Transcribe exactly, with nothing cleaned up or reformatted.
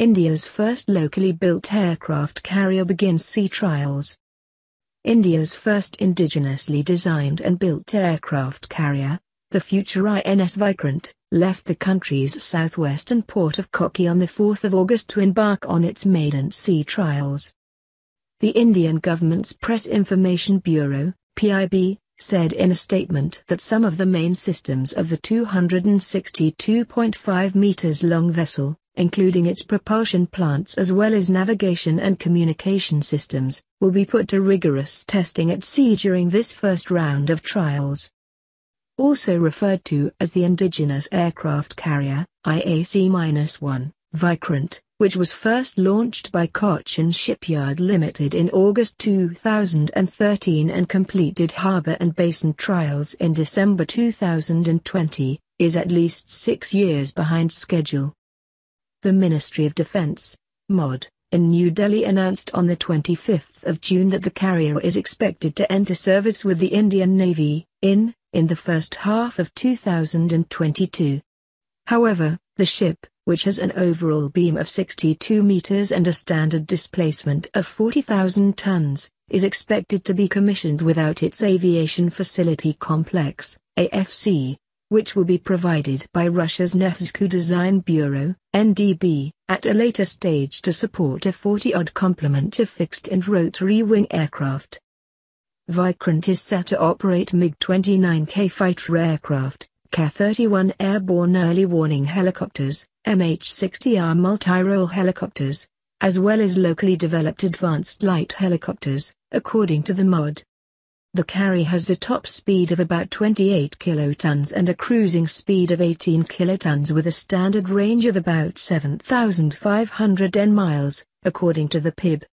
India's first locally built aircraft carrier begins sea trials. India's first indigenously designed and built aircraft carrier, the future I N S Vikrant, left the country's southwestern port of Kochi on the fourth of August to embark on its maiden sea trials. The Indian government's Press Information Bureau, P I B, said in a statement that some of the main systems of the two hundred sixty-two point five meters long vessel, including its propulsion plants as well as navigation and communication systems, will be put to rigorous testing at sea during this first round of trials. Also referred to as the indigenous aircraft carrier, I A C one, Vikrant, which was first launched by Cochin Shipyard Limited in August two thousand thirteen and completed harbour and basin trials in December two thousand twenty, is at least six years behind schedule. The Ministry of Defence, M O D, in New Delhi announced on the twenty-fifth of June that the carrier is expected to enter service with the Indian Navy, in, in the first half of two thousand twenty-two. However, the ship, which has an overall beam of sixty-two meters and a standard displacement of forty thousand tons, is expected to be commissioned without its Aviation Facility Complex, A F C, which will be provided by Russia's Nevsky Design Bureau, N D B, at a later stage to support a forty-odd complement of fixed and rotary wing aircraft. Vikrant is set to operate MiG twenty-nine K fighter aircraft, Ka thirty-one airborne early warning helicopters, M H sixty R multi-role helicopters, as well as locally developed advanced light helicopters, according to the M O D. The carrier has a top speed of about twenty-eight kilotons and a cruising speed of eighteen kilotons with a standard range of about seven thousand five hundred miles, according to the P I B.